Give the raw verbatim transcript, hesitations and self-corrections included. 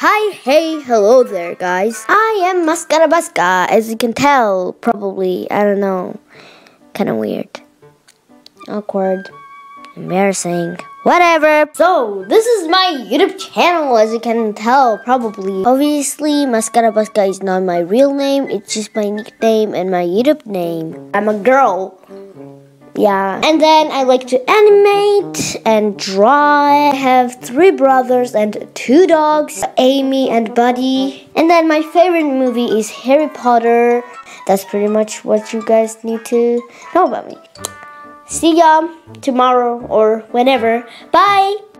Hi, hey, hello there, guys. I am Mascarabaska, as you can tell, probably. I don't know. Kind of weird. Awkward. Embarrassing. Whatever. So, this is my YouTube channel, as you can tell, probably. Obviously, Mascarabaska is not my real name. It's just my nickname and my YouTube name. I'm a girl. Yeah, and then I like to animate and draw. I have three brothers and two dogs, Amy and Buddy. And then my favorite movie is Harry Potter. That's pretty much what you guys need to know about me. See ya tomorrow or whenever. Bye!